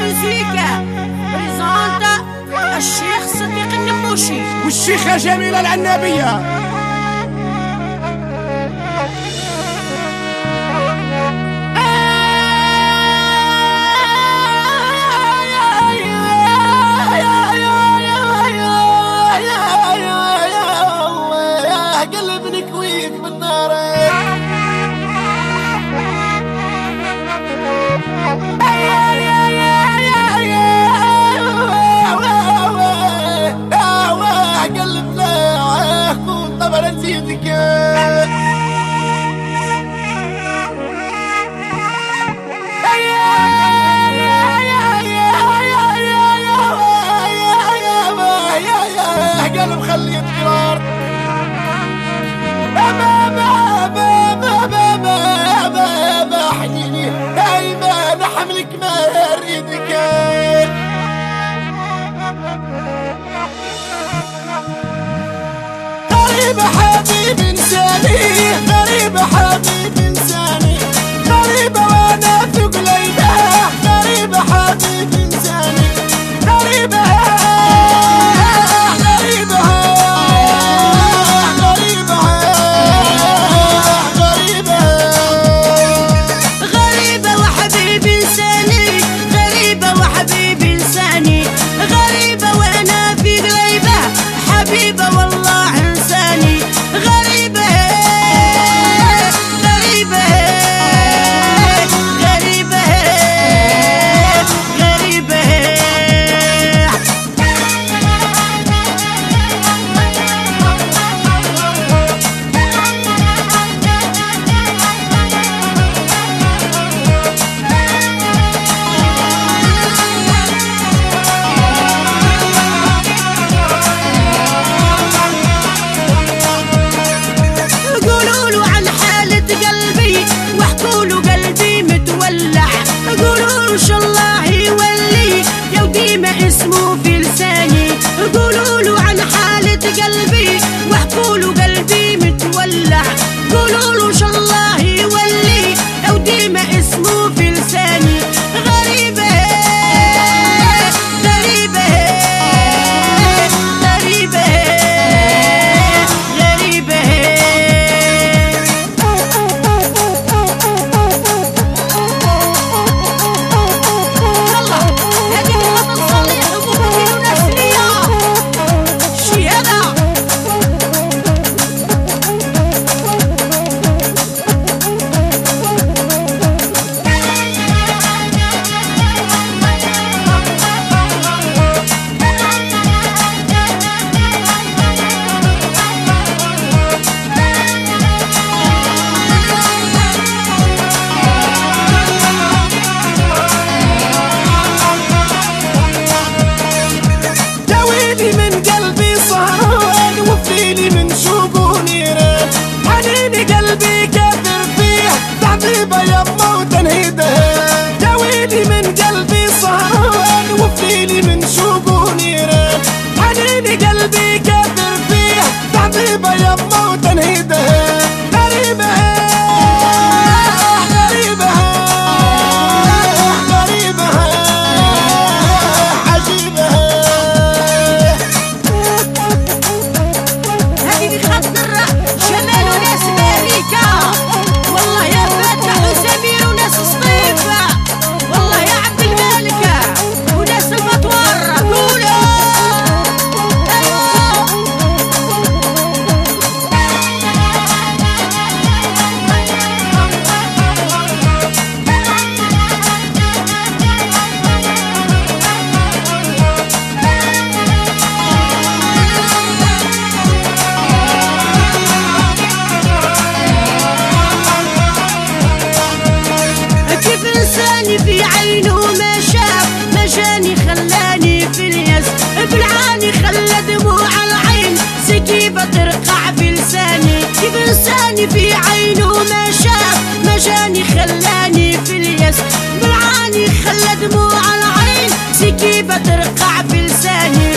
مزيكا بريزونتا الشيخ صديق النموشي والشيخة جميلة العنابية. قلبني كويك بالنار قلبنا كون طبعا نسيتك قلب خليت قرار حنيني دايما نحملك ما اريدك غريب حبيب انساني غريب حبيب انساني غريبة وانا في قليبة غريب حبيب انساني غريبة غريبة والله إنساني غريبة غريبة غريبة غريبة قولوا شاء الله يولي يا وديمة اسمه في لساني قولوا له عن حالة قلبي واحكوا له قلبي متولع قولوا له شاء الله يولي يا وديمة اسمه في لساني غريبة غريبة غريبة غريبة من قلبي صهران وفيني من شوقه نيران حنيني قلبي كافر فيه تعذيبه يما وتنهيده يا ويلي من قلبي صهران وفيني من شوقه نيران حنيني قلبي كافر فيه تعذيبه يما وتنهيده غريبة غريبة غريبة عجيبة شمال وناس امريكا والله يا فتح وسمير وناس صطيفة والله يا عبد الملكة وناس المطور قولوا في عينه ما شاف مشاني خلاني في الياس بالعاني خلى دموع العين سكيبة ترقع في لساني كيف لساني في عينه ما شاف مشاني خلاني في الياس بالعاني خلى دموع العين سكيبة ترقع في لساني